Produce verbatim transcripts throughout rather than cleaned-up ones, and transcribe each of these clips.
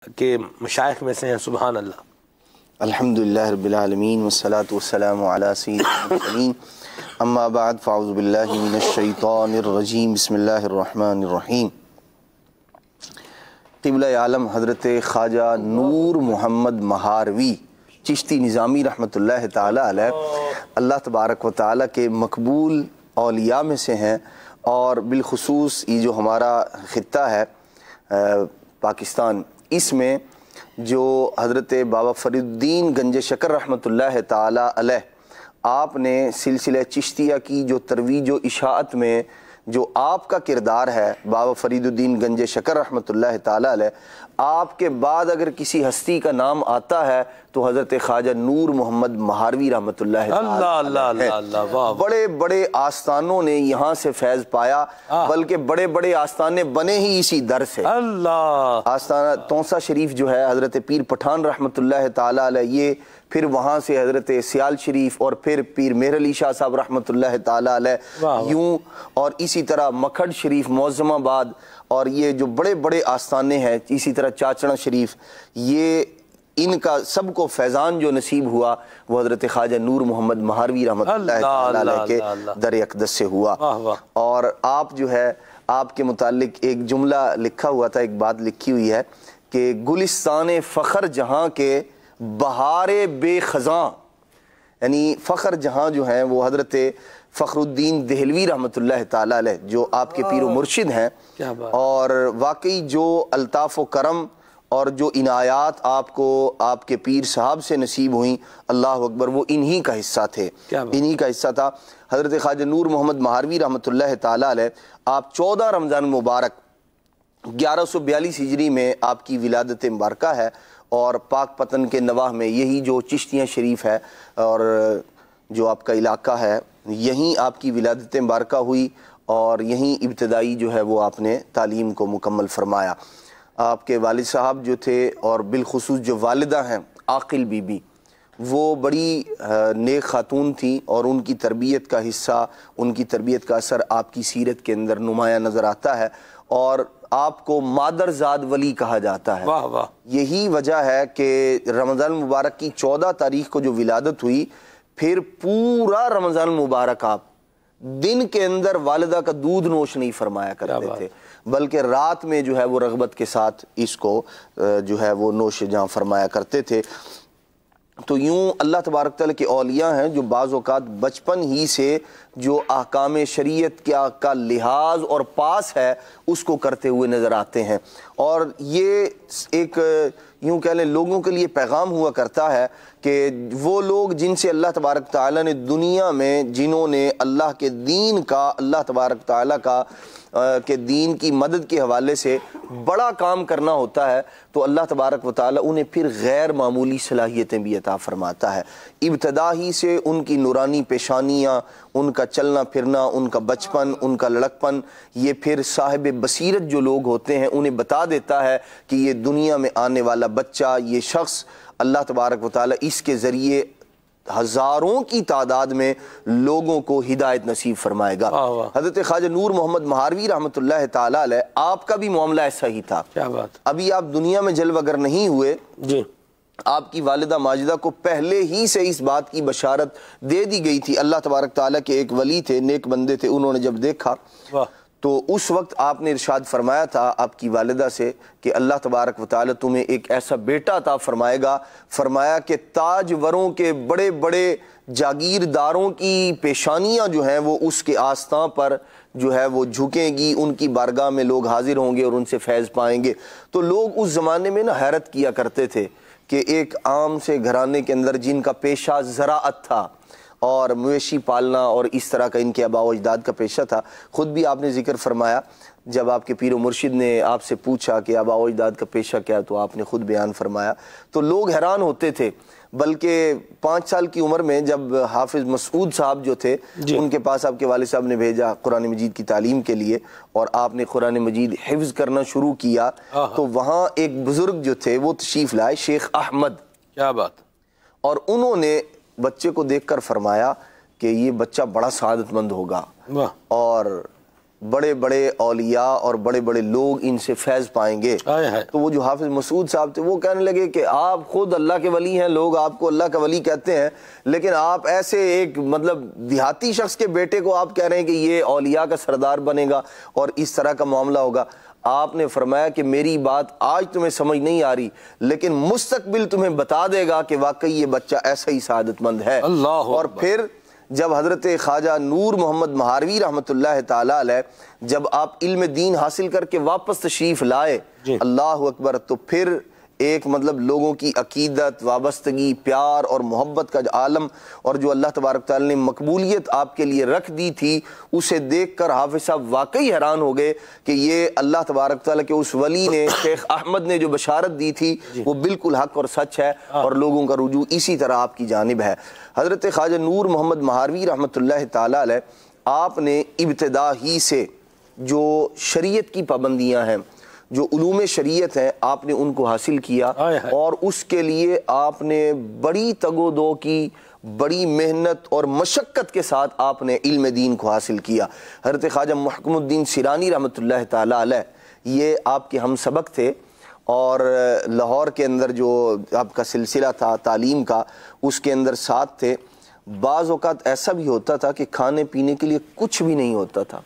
کے مشائخ میں سے ہیں؟ سبحان اللہ۔ الحمدللہ رب العالمین والصلاة والسلام علی سیدنا المرسلین، اما بعد فاعوذ باللہ من الشیطان الرجیم، بسم اللہ الرحمن الرحیم۔ قبلہ عالم حضرت خواجہ نور محمد مہاروی چشتی نظامی رحمۃ اللہ تعالی علیہ اللہ تبارک و تعالی کے مقبول اولیاء میں سے ہیں، اور بالخصوص یہ جو ہمارا خطہ ہے پاکستان، اس میں جو حضرت بابا فرید الدین گنج شکر رحمۃ اللہ تعالی علیہ آپ نے سلسلہ چشتیہ کی جو ترویج و اشاعت میں جو آپ کا کردار ہے، بابا فرید الدین گنج شکر رحمۃ اللہ تعالی علیہ، آپ کے بعد اگر کسی ہستی کا نام آتا ہے تو حضرت خواجہ نور محمد مہاروی رحمۃ اللہ اللہ اللہ اللہ۔ بڑے بڑے آستانوں نے یہاں سے فیض پایا، بلکہ بڑے بڑے آستانے بنے ہی اسی در سے۔ اللہ آستانہ تونسا شریف جو ہے حضرت پیر پٹھان رحمۃ اللہ تعالی علیہ، یہ پھر وہاں سے حضرت سیال شریف، اور پھر پیر مہر علی شاہ صاحب رحمۃ اللہ تعالی علیہ، یوں اور اسی طرح مکھڈ شریف معظم آباد، اور یہ جو بڑے بڑے آستانے ہیں، اسی طرح چاچڑا شریف، یہ ان کا سب کو فیضان جو نصیب ہوا وہ حضرت خواجہ نور محمد مہاروی رحمۃ اللہ تعالی علیہ کے در اقدس سے ہوا۔ اور آپ جو ہے، آپ کے متعلق ایک جملہ لکھا ہوا تھا، ایک بات لکھی ہوئی ہے کہ گلستان فخر جہاں کے بہار بے خزاں، یعنی فخر جہاں جو ہیں وہ حضرت فخر الدین دہلوی رحمۃ اللہ تعالی علیہ جو آپ کے پیر و مرشد ہیں، اور واقعی جو الطاف و کرم اور جو عنایات آپ کو آپ کے پیر صاحب سے نصیب ہوئیں، اللہ اکبر، وہ انہی کا حصہ تھے، انہی کا حصہ تھا۔ حضرت خواجہ نور محمد مہاروی رحمۃ اللہ تعالی علیہ، آپ چودہ رمضان مبارک گیارہ سو بیالیس ہجری میں آپ کی ولادت مبارکہ ہے، اور پاک پتن کے نواح میں یہی جو چشتیاں شریف ہے اور جو آپ کا علاقہ ہے، یہیں آپ کی ولادت مبارکہ ہوئی، اور یہیں ابتدائی جو ہے وہ آپ نے تعلیم کو مکمل فرمایا۔ آپ کے والد صاحب جو تھے، اور بالخصوص جو والدہ ہیں عاقل بی بی، وہ بڑی نیک خاتون تھیں، اور ان کی تربیت کا حصہ، ان کی تربیت کا اثر آپ کی سیرت کے اندر نمایاں نظر آتا ہے، اور آپ کو مادر زاد ولی کہا جاتا ہے۔ واہ واہ۔ یہی وجہ ہے کہ رمضان مبارک کی چودہ تاریخ کو جو ولادت ہوئی، پھر پورا رمضان مبارک آپ دن کے اندر والدہ کا دودھ نوش نہیں فرمایا کرتے تھے، بلکہ رات میں جو ہے وہ رغبت کے ساتھ اس کو جو ہے وہ نوش جہاں فرمایا کرتے تھے۔ تو یوں اللہ تبارک تعالیٰ کے اولیاء ہیں جو بعض اوقات بچپن ہی سے جو احکام شریعت کیا کا لحاظ اور پاس ہے اس کو کرتے ہوئے نظر آتے ہیں، اور یہ ایک یوں کہہ لیں لوگوں کے لیے پیغام ہوا کرتا ہے کہ وہ لوگ جن سے اللہ تبارک تعالیٰ نے دنیا میں، جنہوں نے اللہ کے دین کا، اللہ تبارک تعالیٰ کا کہ دین کی مدد کے حوالے سے بڑا کام کرنا ہوتا ہے، تو اللہ تبارک و تعالیٰ انہیں پھر غیر معمولی صلاحیتیں بھی عطا فرماتا ہے۔ ابتدا ہی سے ان کی نورانی پیشانیاں، ان کا چلنا پھرنا، ان کا بچپن، ان کا لڑکپن، یہ پھر صاحب بصیرت جو لوگ ہوتے ہیں انہیں بتا دیتا ہے کہ یہ دنیا میں آنے والا بچہ، یہ شخص، اللہ تبارک و تعالیٰ اس کے ذریعے ہزاروں کی تعداد میں لوگوں کو ہدایت نصیب فرمائے گا۔ حضرت خواجہ نور محمد مہاروی رحمۃ اللہ تعالی علیہ، آپ کا بھی معاملہ ایسا ہی تھا۔ کیا بات۔ ابھی آپ دنیا میں جلوہ گر نہیں ہوئے، جی، آپ کی والدہ ماجدہ کو پہلے ہی سے اس بات کی بشارت دے دی گئی تھی۔ اللہ تبارک تعالیٰ کے ایک ولی تھے، نیک بندے تھے، انہوں نے جب دیکھا تو اس وقت آپ نے ارشاد فرمایا تھا آپ کی والدہ سے کہ اللہ تبارک و تعالیٰ تمہیں ایک ایسا بیٹا عطا فرمائے گا، فرمایا کہ تاجوروں کے بڑے بڑے جاگیرداروں کی پیشانیاں جو ہیں وہ اس کے آستان پر جو ہے وہ جھکیں گی، ان کی بارگاہ میں لوگ حاضر ہوں گے اور ان سے فیض پائیں گے۔ تو لوگ اس زمانے میں نا حیرت کیا کرتے تھے کہ ایک عام سے گھرانے کے اندر جن کا پیشہ زراعت تھا اور مویشی پالنا اور اس طرح کا ان کے آباء و اجداد کا پیشہ تھا، خود بھی آپ نے ذکر فرمایا جب آپ کے پیر و مرشد نے آپ سے پوچھا کہ آباء و اجداد کا پیشہ کیا، تو آپ نے خود بیان فرمایا، تو لوگ حیران ہوتے تھے۔ بلکہ پانچ سال کی عمر میں جب حافظ مسعود صاحب جو تھے جی. ان کے پاس آپ کے والد صاحب نے بھیجا قرآن مجید کی تعلیم کے لیے، اور آپ نے قرآن مجید حفظ کرنا شروع کیا، تو وہاں ایک بزرگ جو تھے وہ تشریف لائے، شیخ احمد، کیا بات، اور انہوں نے بچے کو دیکھ کر فرمایا کہ یہ بچہ بڑا سعادت مند ہوگا، اور بڑے بڑے اولیاء اور بڑے بڑے لوگ ان سے فیض پائیں گے۔ تو وہ جو حافظ مسعود صاحب تھے وہ کہنے لگے کہ آپ خود اللہ کے ولی ہیں، لوگ آپ کو اللہ کا ولی کہتے ہیں، لیکن آپ ایسے ایک مطلب دیہاتی شخص کے بیٹے کو آپ کہہ رہے ہیں کہ یہ اولیاء کا سردار بنے گا اور اس طرح کا معاملہ ہوگا۔ آپ نے فرمایا کہ میری بات آج تمہیں سمجھ نہیں آ رہی، لیکن مستقبل تمہیں بتا دے گا کہ واقعی یہ بچہ ایسا ہی سعادت مند ہے۔ اور پھر جب حضرت خواجہ نور محمد مہاروی رحمۃ اللہ تعالی علیہ جب آپ علم دین حاصل کر کے واپس تشریف لائے، اللہ اکبر، تو پھر ایک مطلب لوگوں کی عقیدت، وابستگی، پیار اور محبت کا عالم اور جو اللہ تبارک تعالی نے مقبولیت آپ کے لیے رکھ دی تھی، اسے دیکھ کر حافظ صاحب واقعی حیران ہو گئے کہ یہ اللہ تبارک تعالی کے اس ولی نے، شیخ احمد نے جو بشارت دی تھی وہ بالکل حق اور سچ ہے، اور لوگوں کا رجوع اسی طرح آپ کی جانب ہے۔ حضرت خواجہ نور محمد مہاروی رحمۃ اللہ تعالی علیہ آپ نے ابتدا ہی سے جو شریعت کی پابندیاں ہیں، جو علوم شریعت ہیں، آپ نے ان کو حاصل کیا، اور اس کے لیے آپ نے بڑی تگ و دو کی، بڑی محنت اور مشقت کے ساتھ آپ نے علم دین کو حاصل کیا۔ حضرت خواجہ محکم الدین سیرانی رحمۃ اللہ تعالی علیہ یہ آپ کے ہم سبق تھے، اور لاہور کے اندر جو آپ کا سلسلہ تھا تعلیم کا اس کے اندر ساتھ تھے۔ بعض اوقات ایسا بھی ہوتا تھا کہ کھانے پینے کے لیے کچھ بھی نہیں ہوتا تھا،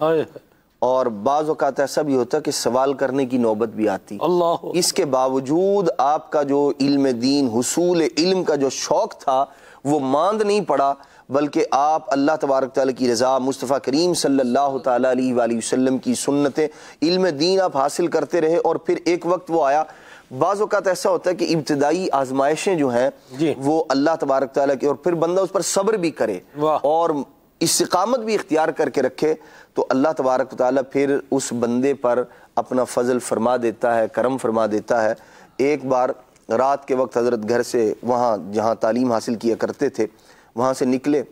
اور بعض اوقات ایسا بھی ہوتا کہ سوال کرنے کی نوبت بھی آتی، اس کے باوجود آپ کا جو علم دین، حصول علم کا جو شوق تھا وہ ماند نہیں پڑا، بلکہ آپ اللہ تبارک تعالیٰ کی رضا، مصطفیٰ کریم صلی اللہ تعالیٰ علیہ وآلہ وسلم کی سنتیں، علم دین آپ حاصل کرتے رہے، اور پھر ایک وقت وہ آیا۔ بعض اوقات ایسا ہوتا ہے کہ ابتدائی آزمائشیں جو ہیں وہ اللہ تبارک تعالیٰ کی، اور پھر بندہ اس پر صبر بھی کرے اور استقامت بھی اختیار کر کے رکھے، تو اللہ تبارک تعالیٰ پھر اس بندے پر اپنا فضل فرما دیتا ہے، کرم فرما دیتا ہے۔ ایک بار رات کے وقت حضرت گھر سے وہاں جہاں تعلیم حاصل کیا کرتے تھے وہاں سے نکلے،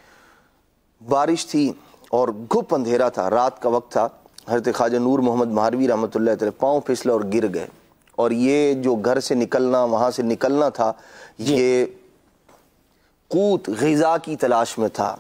بارش تھی اور گھپ اندھیرا تھا، رات کا وقت تھا۔ حضرت خواجہ نور محمد مہاروی رحمۃ اللہ تعالی پاؤں پھسلا اور گر گئے، اور یہ جو گھر سے نکلنا، وہاں سے نکلنا تھا، یہ قوت غذا کی تلاش میں تھا۔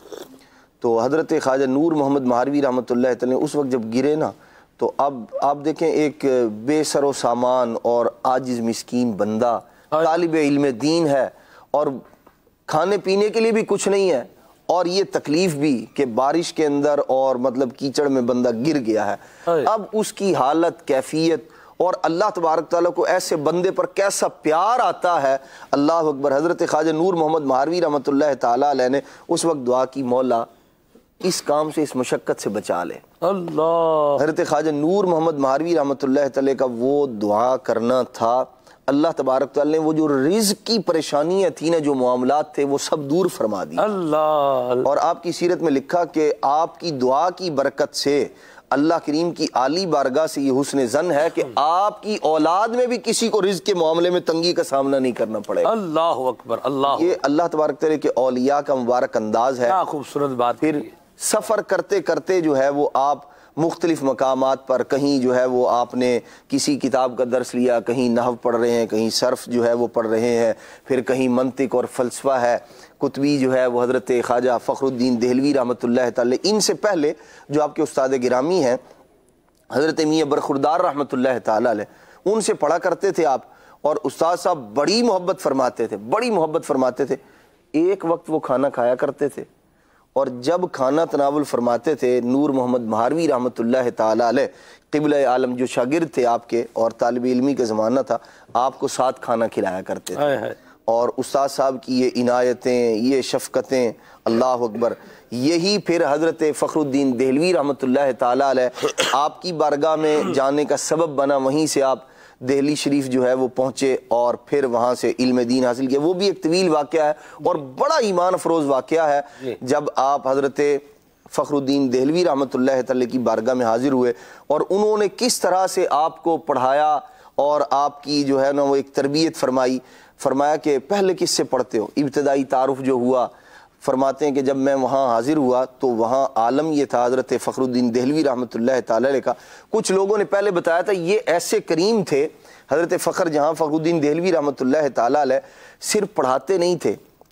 تو حضرت خواجہ نور محمد مہاروی رحمۃ اللہ تعالی اس وقت جب گرے نا، تو اب آپ دیکھیں ایک بے سر و سامان اور عاجز مسکین بندہ، طالب علم دین ہے، اور کھانے پینے کے لیے بھی کچھ نہیں ہے، اور یہ تکلیف بھی کہ بارش کے اندر اور مطلب کیچڑ میں بندہ گر گیا ہے۔ اب اس کی حالت، کیفیت، اور اللہ تبارک تعالیٰ کو ایسے بندے پر کیسا پیار آتا ہے، اللہ اکبر۔ حضرت خواجہ نور محمد مہاروی رحمۃ اللہ تعالیٰ علیہ نے اس وقت دعا کی، مولا اس کام سے، اس مشقت سے بچا لے۔ اللہ حضرت خواجہ نور محمد مہاروی رحمۃ اللہ تعالیٰ کا وہ دعا کرنا تھا، اللہ تبارک تعالیٰ نے وہ جو رزق کی پریشانیاں تھیں نا، جو معاملات تھے، وہ سب دور فرما دی۔ اللہ اور آپ کی سیرت میں لکھا کہ آپ کی دعا کی برکت سے اللہ کریم کی عالی بارگاہ سے یہ حسن ظن ہے کہ آپ کی اولاد میں بھی کسی کو رزق کے معاملے میں تنگی کا سامنا نہیں کرنا پڑے گا۔ اللہ اکبر، اللہ یہ اللہ تبارک تعالیٰ کے اولیاء کا مبارک انداز ہے۔ کیا خوبصورت بات۔ پھر سفر کرتے کرتے جو ہے وہ آپ مختلف مقامات پر، کہیں جو ہے وہ آپ نے کسی کتاب کا درس لیا، کہیں نحو پڑھ رہے ہیں، کہیں صرف جو ہے وہ پڑھ رہے ہیں، پھر کہیں منطق اور فلسفہ ہے، قطبی جو ہے وہ حضرت خواجہ فخر الدین دہلوی رحمۃ اللہ تعالی، ان سے پہلے جو آپ کے استاد گرامی ہیں حضرت میاں برخوردار رحمۃ اللہ تعالی علیہ، ان سے پڑھا کرتے تھے آپ، اور استاد صاحب بڑی محبت فرماتے تھے، بڑی محبت فرماتے تھے۔ ایک وقت وہ کھانا کھایا کرتے تھے، اور جب کھانا تناول فرماتے تھے، نور محمد مہاروی رحمۃ اللہ تعالی علیہ قبلہ عالم جو شاگرد تھے آپ کے اور طالب علمی کا زمانہ تھا، آپ کو ساتھ کھانا کھلایا کرتے تھے، اور استاد صاحب کی یہ عنایتیں، یہ شفقتیں، اللہ اکبر، یہی پھر حضرت فخر الدین دہلوی رحمۃ اللہ تعالی علیہ آپ کی بارگاہ میں جانے کا سبب بنا۔ وہیں سے آپ دہلی شریف جو ہے وہ پہنچے، اور پھر وہاں سے علم دین حاصل کیا۔ وہ بھی ایک طویل واقعہ ہے اور بڑا ایمان افروز واقعہ ہے، جب آپ حضرت فخر الدین دہلوی رحمۃ اللہ تعالی کی بارگاہ میں حاضر ہوئے، اور انہوں نے کس طرح سے آپ کو پڑھایا اور آپ کی جو ہے نا وہ ایک تربیت فرمائی۔ فرمایا کہ پہلے کس سے پڑھتے ہو؟ ابتدائی تعارف جو ہوا، فرماتے ہیں کہ جب میں وہاں حاضر ہوا تو وہاں عالم یہ تھا حضرت فخر الدین دہلوی رحمۃ اللہ تعالی علیہ کا، کچھ لوگوں نے پہلے بتایا تھا یہ ایسے کریم تھے حضرت فخر جہاں فخر الدین دہلوی رحمۃ اللہ تعالی علیہ، صرف پڑھاتے نہیں تھے،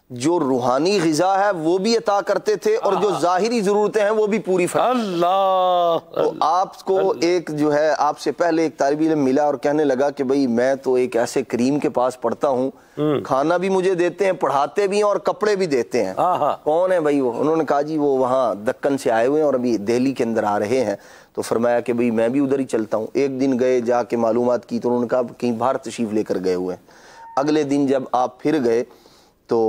جو روحانی غذا ہے وہ بھی عطا کرتے تھے اور جو ظاہری ضرورتیں ہیں وہ بھی پوری فرماتے تھے۔ اللہ، تو آپ کو ایک جو ہے آپ سے پہلے ایک طالب علم ملا اور کہنے لگا کہ بھئی میں تو ایک ایسے کریم کے پاس پڑھتا ہوں، کھانا بھی مجھے دیتے ہیں، پڑھاتے بھی ہیں اور کپڑے بھی دیتے ہیں۔ کون ہے بھئی وہ؟ انہوں نے کہا جی وہ وہاں دکن سے آئے ہوئے ہیں اور ابھی دہلی کے اندر آ رہے ہیں۔ تو فرمایا کہ بھئی میں بھی ادھر ہی چلتا ہوں۔ ایک دن گئے، جا کے معلومات کی تو انہوں نے کہا کہیں باہر تشریف لے کر گئے ہوئے ہیں۔ اگلے دن جب آپ پھر گئے تو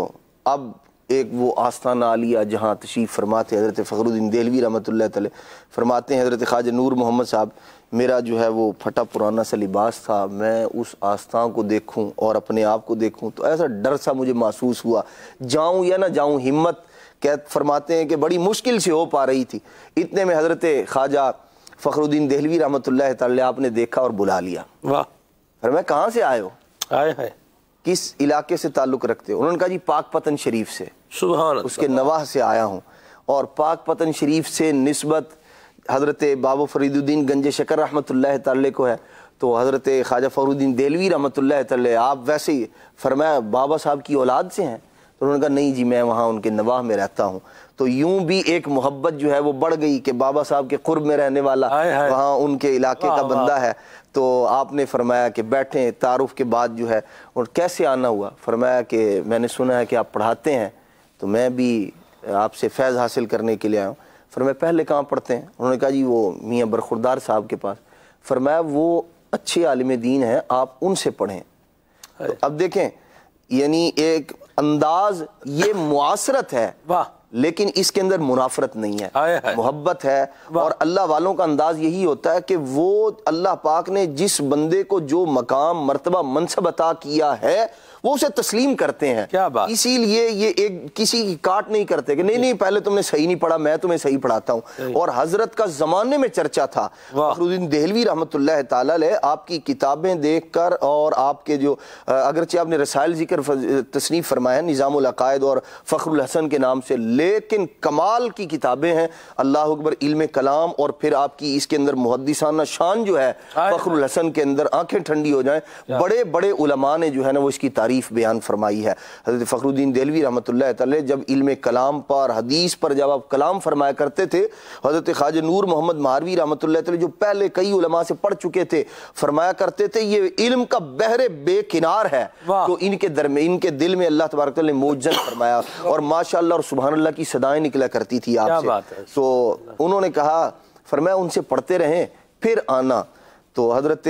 اب ایک وہ آستانہ عالیہ جہاں تشریف فرماتے حضرت فخر الدین دہلوی رحمۃ اللہ تعالی، فرماتے ہیں حضرت خواجہ نور محمد صاحب میرا جو ہے وہ پھٹا پرانا سا لباس تھا، میں اس آستان کو دیکھوں اور اپنے آپ کو دیکھوں تو ایسا ڈر سا مجھے محسوس ہوا، جاؤں یا نہ جاؤں، ہمت کہتے فرماتے ہیں کہ بڑی مشکل سے ہو پا رہی تھی۔ اتنے میں حضرت خواجہ فخر الدین دہلوی رحمۃ اللہ تعالی آپ نے دیکھا اور بلا لیا۔ واہ، فرمایا کہاں سے آئے ہو؟ آئے ہے، کس علاقے سے تعلق رکھتے ہو؟ انہوں نے کہا جی پاک پتن شریف سے، سبحان اللہ، اس کے نواح سے آیا ہوں۔ اور پاک پتن شریف سے نسبت حضرت بابا فرید الدین گنج شکر رحمۃ اللہ تعالی کو ہے، تو حضرت خواجہ فخر الدین دہلوی رحمۃ اللہ تعالی آپ ویسے ہی، فرمایا بابا صاحب کی اولاد سے ہیں؟ تو انہوں نے کہا نہیں جی میں وہاں ان کے نواح میں رہتا ہوں۔ تو یوں بھی ایک محبت جو ہے وہ بڑھ گئی کہ بابا صاحب کے قرب میں رہنے والا وہاں ان کے علاقے کا بندہ ہے۔ تو آپ نے فرمایا کہ بیٹھیں، تعارف کے بعد جو ہے اور کیسے آنا ہوا؟ فرمایا کہ میں نے سنا ہے کہ آپ پڑھاتے ہیں تو میں بھی آپ سے فیض حاصل کرنے کے لیے آیا ہوں۔ فرمایا پہلے کہاں پڑھتے ہیں؟ انہوں نے کہا جی وہ میاں برخوردار صاحب کے پاس۔ فرمایا وہ اچھے عالم دین ہیں، آپ ان سے پڑھیں۔ تو اب دیکھیں یعنی ایک انداز یہ معاصرت ہے لیکن اس کے اندر منافرت نہیں ہے، محبت ہے، اور اللہ والوں کا انداز یہی ہوتا ہے کہ وہ اللہ پاک نے جس بندے کو جو مقام مرتبہ منصب عطا کیا ہے وہ اسے تسلیم کرتے ہیں۔ اسی لیے یہ ایک کسی کی کاٹ نہیں کرتے کہ نہیں نہیں پہلے تم نے صحیح نہیں پڑھا، میں تمہیں صحیح پڑھاتا ہوں۔ اور حضرت کا زمانے میں چرچا تھا، فخر الدین دہلوی رحمۃ اللہ تعالی علیہ آپ کی کتابیں دیکھ کر اور آپ کے جو اگرچہ آپ نے رسائل ذکر تصنیف فرمایا نظام العقائد اور فخر الحسن کے نام سے، لیکن کمال کی کتابیں ہیں، اللہ اکبر، علم کلام، اور پھر آپ کی اس کے اندر محدثانہ شان جو ہے فخر الحسن کے اندر آنکھیں ٹھنڈی ہو جائیں۔ بڑے بڑے علماء نے جو ہے نا وہ اس کی تعریف بیان فرمائی ہے۔ حضرت فخر الدین دہلوی رحمۃ اللہ تعالی جب علم کلام پر، حدیث پر جب آپ کلام فرمایا کرتے تھے، حضرت خواجہ نور محمد مہاروی رحمۃ اللہ تعالی جو پہلے کئی علماء سے پڑھ چکے تھے فرمایا کرتے تھے یہ علم کا بحر بے کنار ہے جو ان کے درمیان، ان کے دل میں اللہ تبارک تعالی نے موجزن فرمایا، اور ماشاءاللہ اور سبحان اللہ کی صدائیں نکلا کرتی تھی آپ سے۔ تو انہوں نے کہا، فرمایا ان سے پڑھتے رہیں پھر آنا۔ تو حضرت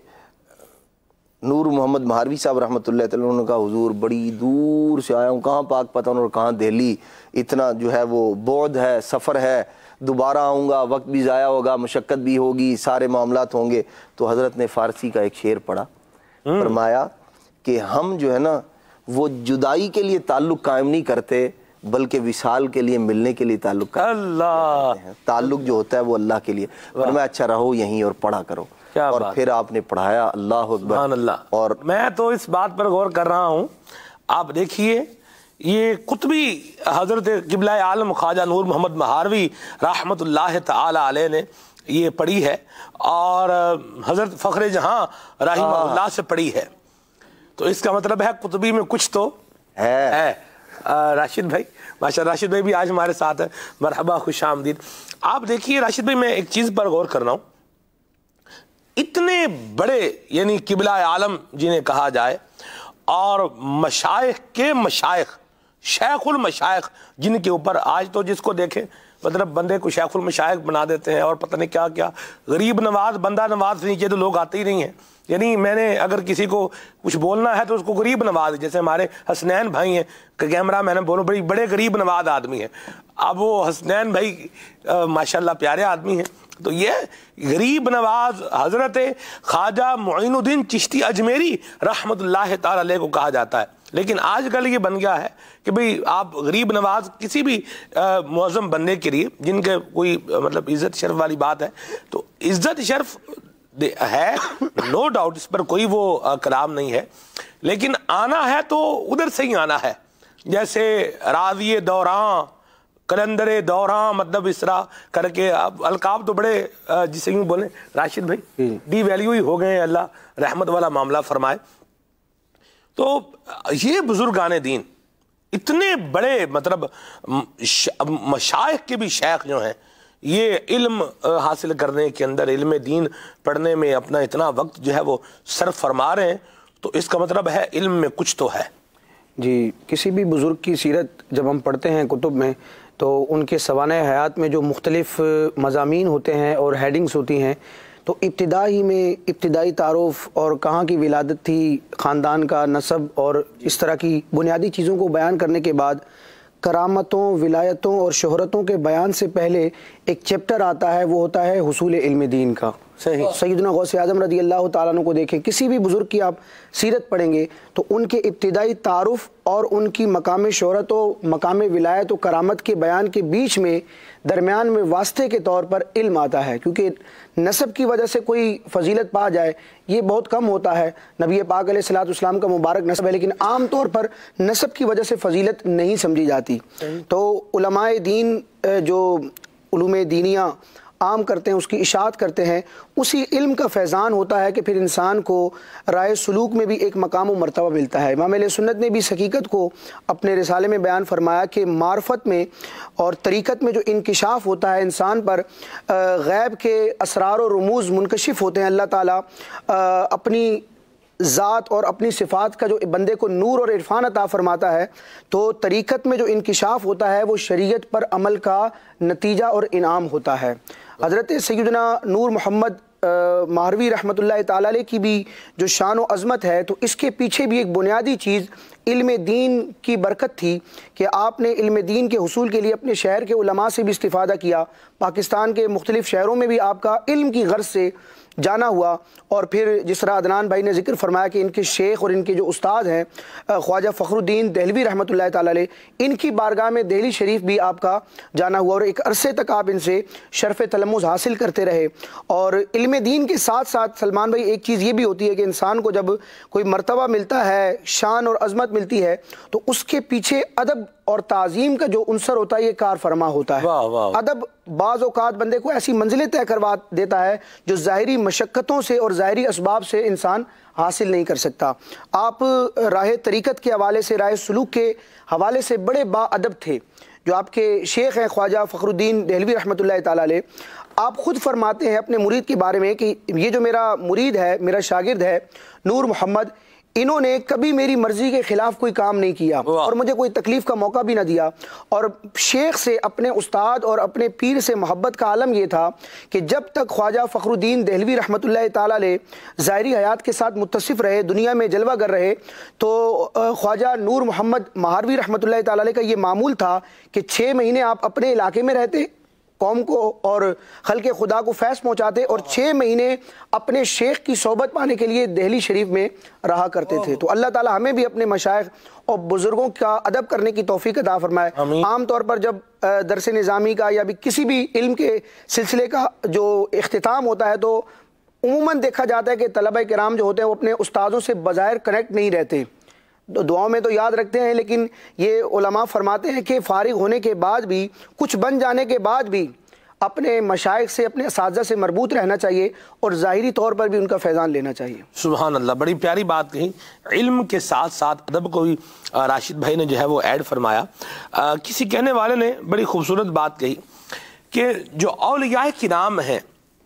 نور محمد مہاروی صاحب رحمۃ اللہ تعالی انہوں نے کہا حضور بڑی دور سے آیا ہوں، کہاں پاک پتن اور کہاں دہلی، اتنا جو ہے وہ بعد ہے، سفر ہے، دوبارہ آؤں گا، وقت بھی ضائع ہوگا، مشقت بھی ہوگی، سارے معاملات ہوں گے۔ تو حضرت نے فارسی کا ایک شعر پڑھا، فرمایا کہ ہم جو ہے نا وہ جدائی کے لیے تعلق قائم نہیں کرتے بلکہ وصال کے لیے، ملنے کے لیے تعلق قائم کرتے ہیں۔ تعلق جو ہوتا ہے وہ اللہ کے لیے۔ فرمایا اچھا رہو یہیں اور پڑھا کرو، اور پھر آپ نے پڑھایا۔ اللہ اکبر، سبحان اللہ۔ اور میں تو اس بات پر غور کر رہا ہوں، آپ دیکھیے یہ قطبی حضرت قبلہ عالم خواجہ نور محمد مہاروی رحمۃ اللہ تعالی علیہ نے یہ پڑھی ہے اور حضرت فخر جہاں رحمہ اللہ سے پڑھی ہے، تو اس کا مطلب ہے قطبی میں کچھ تو ہے۔ راشد بھائی، ماشاء اللہ راشد بھائی بھی آج ہمارے ساتھ ہیں، مرحبا، خوش آمدید۔ آپ دیکھیے راشد بھائی میں ایک چیز پر غور کر رہا ہوں، اتنے بڑے یعنی قبلہ عالم جنہیں کہا جائے اور مشائخ کے مشائخ، شیخ المشائخ جن کے اوپر آج تو جس کو دیکھیں مطلب بندے کو شیخ المشائخ بنا دیتے ہیں اور پتہ نہیں کیا کیا، غریب نواز، بندہ نواز سے نیچے تو لوگ آتے ہی نہیں ہیں۔ یعنی میں نے اگر کسی کو کچھ بولنا ہے تو اس کو غریب نواز، جیسے ہمارے حسنین بھائی ہیں کیمرہ میں نے بولو بڑی بڑے غریب نواز آدمی ہیں، اب وہ حسنین بھائی ماشاءاللہ پیارے آدمی ہیں، تو یہ غریب نواز حضرت خواجہ معین الدین چشتی اجمیری رحمۃ اللہ تعالی علیہ کو کہا جاتا ہے۔ لیکن آج کل یہ بن گیا ہے کہ بھئی آپ غریب نواز کسی بھی معظم بندے کے لیے جن کے کوئی مطلب عزت شرف والی بات ہے، تو عزت شرف ہے نو ڈاؤٹ، اس پر کوئی وہ کلام نہیں ہے، لیکن آنا ہے تو ادھر سے ہی آنا ہے، جیسے راضی دوراں، کلندر دوراں، مطلب اس طرح کر کے القاب تو بڑے جسے یوں بولیں راشد بھائی ڈی ویلیو ہی ہو گئے ہیں، اللہ رحمت والا معاملہ فرمائے۔ تو یہ بزرگان دین اتنے بڑے مطلب مشائخ کے بھی شیخ جو ہیں یہ علم حاصل کرنے کے اندر، علم دین پڑھنے میں اپنا اتنا وقت جو ہے وہ صرف فرما رہے ہیں، تو اس کا مطلب ہے علم میں کچھ تو ہے۔ جی، کسی بھی بزرگ کی سیرت جب ہم پڑھتے ہیں کتب میں تو ان کے سوانح حیات میں جو مختلف مضامین ہوتے ہیں اور ہیڈنگز ہوتی ہیں، تو ابتدائی میں ابتدائی تعارف اور کہاں کی ولادت تھی، خاندان کا نسب اور اس طرح کی بنیادی چیزوں کو بیان کرنے کے بعد کرامتوں، ولایتوں اور شہرتوں کے بیان سے پہلے ایک چیپٹر آتا ہے، وہ ہوتا ہے حصول علم دین کا۔ صحیح سیدنا غوث اعظم رضی اللہ تعالیٰ عنہ کو دیکھیں، کسی بھی بزرگ کی آپ سیرت پڑھیں گے تو ان کے ابتدائی تعارف اور ان کی مقام شہرت و مقام ولایت و کرامت کے بیان کے بیچ میں درمیان میں واسطے کے طور پر علم آتا ہے، کیونکہ نسب کی وجہ سے کوئی فضیلت پا جائے یہ بہت کم ہوتا ہے۔ نبی پاک علیہ الصلوۃ والسلام کا مبارک نسب ہے، لیکن عام طور پر نسب کی وجہ سے فضیلت نہیں سمجھی جاتی۔ تو علماء دین جو علوم دینیہ عام کرتے ہیں، اس کی اشاعت کرتے ہیں، اسی علم کا فیضان ہوتا ہے کہ پھر انسان کو رائے سلوک میں بھی ایک مقام و مرتبہ ملتا ہے۔ امام علیہ سنت نے بھی اس حقیقت کو اپنے رسالے میں بیان فرمایا کہ معرفت میں اور طریقت میں جو انکشاف ہوتا ہے انسان پر، غیب کے اسرار و رموز منکشف ہوتے ہیں، اللہ تعالیٰ اپنی ذات اور اپنی صفات کا جو بندے کو نور اور عرفان عطا فرماتا ہے، تو طریقت میں جو انکشاف ہوتا ہے وہ شریعت پر عمل کا نتیجہ اور انعام ہوتا ہے۔ حضرت سیدنا نور محمد ماہروی رحمۃ اللہ تعالیٰ علیہ کی بھی جو شان و عظمت ہے، تو اس کے پیچھے بھی ایک بنیادی چیز علم دین کی برکت تھی کہ آپ نے علم دین کے حصول کے لیے اپنے شہر کے علماء سے بھی استفادہ کیا، پاکستان کے مختلف شہروں میں بھی آپ کا علم کی غرض سے جانا ہوا، اور پھر جس طرح عدنان بھائی نے ذکر فرمایا کہ ان کے شیخ اور ان کے جو استاد ہیں خواجہ فخر الدین دہلوی رحمۃ اللہ تعالیٰ علیہ، ان کی بارگاہ میں دہلی شریف بھی آپ کا جانا ہوا، اور ایک عرصے تک آپ ان سے شرف تلمذ حاصل کرتے رہے۔ اور علم دین کے ساتھ ساتھ سلمان بھائی ایک چیز یہ بھی ہوتی ہے کہ انسان کو جب کوئی مرتبہ ملتا ہے، شان اور عظمت ملتی ہے، تو اس کے پیچھے ادب اور تعظیم کا جو عنصر ہوتا ہے یہ کار فرما ہوتا ہے۔ ادب بعض اوقات بندے کو ایسی منزلیں طے کروا دیتا ہے جو ظاہری مشقتوں سے اور ظاہری اسباب سے انسان حاصل نہیں کر سکتا۔ آپ راہ طریقت کے حوالے سے، راہ سلوک کے حوالے سے بڑے با ادب تھے۔ جو آپ کے شیخ ہیں خواجہ فخر الدین دہلوی رحمۃ اللہ تعالیٰ علیہ، آپ خود فرماتے ہیں اپنے مرید کے بارے میں کہ یہ جو میرا مرید ہے، میرا شاگرد ہے نور محمد، انہوں نے کبھی میری مرضی کے خلاف کوئی کام نہیں کیا اور مجھے کوئی تکلیف کا موقع بھی نہ دیا۔ اور شیخ سے، اپنے استاد اور اپنے پیر سے محبت کا عالم یہ تھا کہ جب تک خواجہ فخر الدین دہلوی رحمۃ اللہ تعالیٰ علیہ ظاہری حیات کے ساتھ متصف رہے، دنیا میں جلوہ گر رہے، تو خواجہ نور محمد ماہروی رحمۃ اللہ تعالیٰ علیہ کا یہ معمول تھا کہ چھ مہینے آپ اپنے علاقے میں رہتے، قوم کو اور خلق خدا کو فیض پہنچاتے، اور چھ مہینے اپنے شیخ کی صحبت پانے کے لیے دہلی شریف میں رہا کرتے تھے۔ تو اللہ تعالی ہمیں بھی اپنے مشائخ اور بزرگوں کا ادب کرنے کی توفیق عطا فرمائے۔ عام طور پر جب درس نظامی کا یا بھی کسی بھی علم کے سلسلے کا جو اختتام ہوتا ہے تو عموماً دیکھا جاتا ہے کہ طلبہ کرام جو ہوتے ہیں وہ اپنے استادوں سے بظاہر کنیکٹ نہیں رہتے، تو دعاؤں میں تو یاد رکھتے ہیں، لیکن یہ علماء فرماتے ہیں کہ فارغ ہونے کے بعد بھی، کچھ بن جانے کے بعد بھی اپنے مشائخ سے، اپنے اساتذہ سے مربوط رہنا چاہیے اور ظاہری طور پر بھی ان کا فیضان لینا چاہیے۔ سبحان اللہ، بڑی پیاری بات کہی۔ علم کے ساتھ ساتھ ادب کو بھی راشد بھائی نے جو ہے وہ ایڈ فرمایا۔ کسی کہنے والے نے بڑی خوبصورت بات کہی کہ جو اولیاء کرام ہیں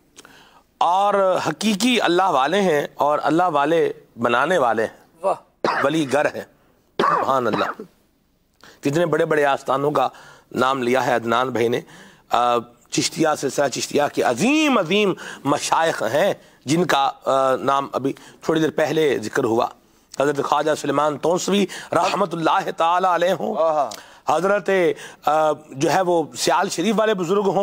اور حقیقی اللہ والے ہیں اور اللہ والے بنانے والے ہیں، ولی گر ہے، سبحان اللہ۔ کتنے بڑے بڑے آستانوں کا نام لیا ہے عدنان بھائی نے۔ چشتیہ سلسلہ چشتیہ کے عظیم عظیم مشائخ ہیں جن کا نام ابھی تھوڑی دیر پہلے ذکر ہوا۔ حضرت خواجہ سلیمان تونسوی رحمت اللہ تعالی علیہ ہوں، حضرت جو ہے وہ سیال شریف والے بزرگ ہوں،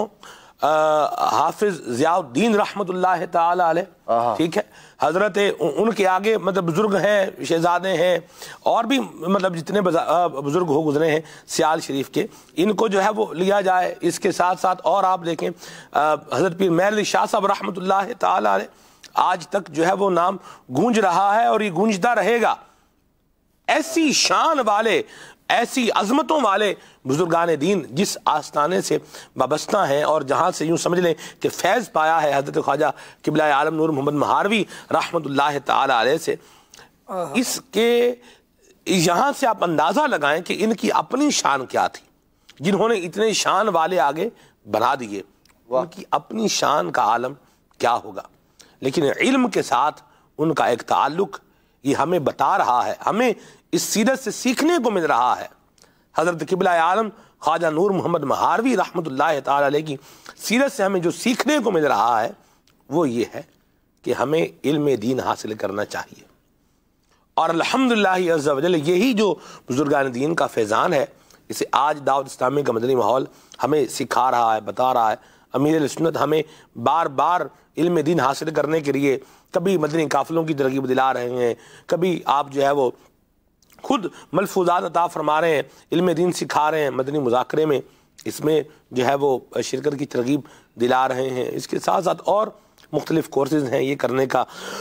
حافظ ضیاء الدین رحمت اللہ تعالی علیہ، ٹھیک ہے، حضرت ان کے آگے مطلب بزرگ ہیں، شہزادے ہیں، اور بھی مطلب جتنے بزرگ ہو گزرے ہیں سیال شریف کے، ان کو جو ہے وہ لیا جائے۔ اس کے ساتھ ساتھ اور آپ دیکھیں حضرت پیر مہر علی شاہ صاحب رحمت اللہ تعالی علیہ، آج تک جو ہے وہ نام گونج رہا ہے اور یہ گونجتا رہے گا۔ ایسی شان والے، ایسی عظمتوں والے بزرگان دین جس آستانے سے وابستہ ہیں اور جہاں سے یوں سمجھ لیں کہ فیض پایا ہے حضرت خواجہ قبلہ عالم نور محمد مہاروی رحمت اللہ تعالی علیہ سے، اس کے یہاں سے آپ اندازہ لگائیں کہ ان کی اپنی شان کیا تھی، جنہوں نے اتنے شان والے آگے بنا دیے، ان کی اپنی شان کا عالم کیا ہوگا۔ لیکن علم کے ساتھ ان کا ایک تعلق یہ ہمیں بتا رہا ہے، ہمیں اس سیرت سے سیکھنے کو مل رہا ہے۔ حضرت قبلہ عالم خواجہ نور محمد مہاروی رحمۃ اللہ تعالی علیہ کی سیرت سے ہمیں جو سیکھنے کو مل رہا ہے وہ یہ ہے کہ ہمیں علم دین حاصل کرنا چاہیے، اور الحمدللہ عز و جل یہی جو بزرگان دین کا فیضان ہے، اسے آج دعوت اسلامی کا مدنی ماحول ہمیں سکھا رہا ہے، بتا رہا ہے۔ امیر سنت ہمیں بار بار علم دین حاصل کرنے کے لیے کبھی مدنی قافلوں کی ترغیب دلا رہے ہیں، کبھی آپ جو ہے وہ خود ملفوظات عطا فرما رہے ہیں، علم دین سکھا رہے ہیں، مدنی مذاکرے میں اس میں جو ہے وہ شرکت کی ترغیب دلا رہے ہیں۔ اس کے ساتھ ساتھ اور مختلف کورسز ہیں یہ کرنے کا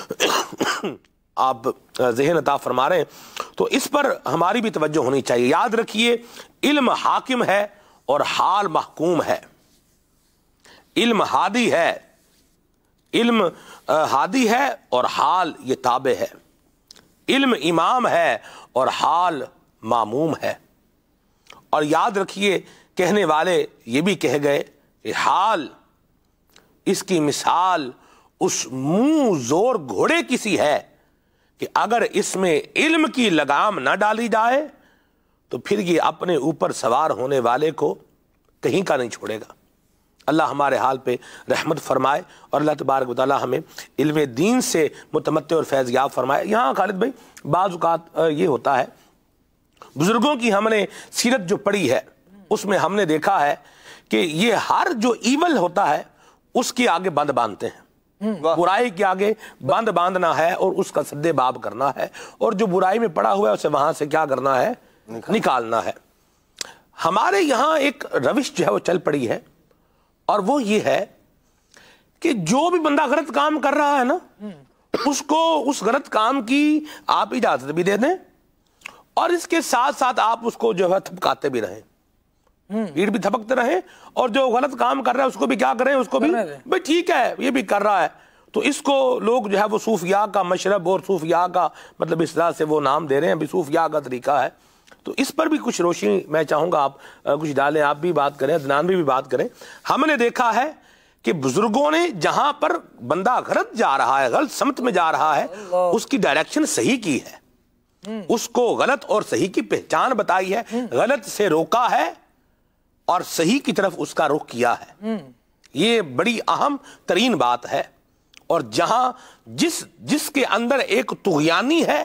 آپ ذہن عطا فرما رہے ہیں، تو اس پر ہماری بھی توجہ ہونی چاہیے۔ یاد رکھیے، علم حاکم ہے اور حال محکوم ہے، علم ہادی ہے، علم ہادی ہے اور حال یہ تابع ہے، علم امام ہے اور حال ماموم ہے۔ اور یاد رکھیے، کہنے والے یہ بھی کہہ گئے کہ حال اس کی مثال اس منہ زور گھوڑے کی سی ہے کہ اگر اس میں علم کی لگام نہ ڈالی جائے تو پھر یہ اپنے اوپر سوار ہونے والے کو کہیں کا نہیں چھوڑے گا۔ اللہ ہمارے حال پہ رحمت فرمائے اور اللہ تبارک و تعالی ہمیں علم دین سے متمتع اور فیض یاب فرمائے۔ یہاں خالد بھائی بعض اوقات یہ ہوتا ہے، بزرگوں کی ہم نے سیرت جو پڑھی ہے اس میں ہم نے دیکھا ہے کہ یہ ہر جو ایول ہوتا ہے اس کے آگے بند باندھتے ہیں، برائی کے آگے بند باندھنا ہے اور اس کا سد باب کرنا ہے، اور جو برائی میں پڑا ہوا ہے اسے وہاں سے کیا کرنا ہے، نکالنا ہے۔ ہمارے یہاں ایک روش جو ہے وہ چل پڑی ہے، اور وہ یہ ہے کہ جو بھی بندہ غلط کام کر رہا ہے نا اس کو اس غلط کام کی آپ اجازت بھی دے دیں، اور اس کے ساتھ ساتھ آپ اس کو جو ہے تھپکاتے بھی رہیں، پیٹ بھی تھپکتے رہیں، اور جو غلط کام کر رہا ہے اس کو بھی کیا کریں، اس کو بھی بھئی ٹھیک ہے یہ بھی کر رہا ہے، تو اس کو لوگ جو ہے وہ صوفیاء کا مشرب اور صوفیاء کا مطلب اس طرح سے وہ نام دے رہے ہیں، بھی صوفیاء کا طریقہ ہے۔ تو اس پر بھی کچھ روشنی میں چاہوں گا آپ کچھ ڈالیں، آپ بھی بات کریں، عدنان بھی بھی بات کریں۔ ہم نے دیکھا ہے کہ بزرگوں نے جہاں پر بندہ غلط جا رہا ہے، غلط سمت میں جا رہا ہے، اس کی ڈائریکشن صحیح کی ہے، اس کو غلط اور صحیح کی پہچان بتائی ہے، غلط سے روکا ہے اور صحیح کی طرف اس کا رخ کیا ہے۔ یہ بڑی اہم ترین بات ہے، اور جہاں جس جس کے اندر ایک طغیانی ہے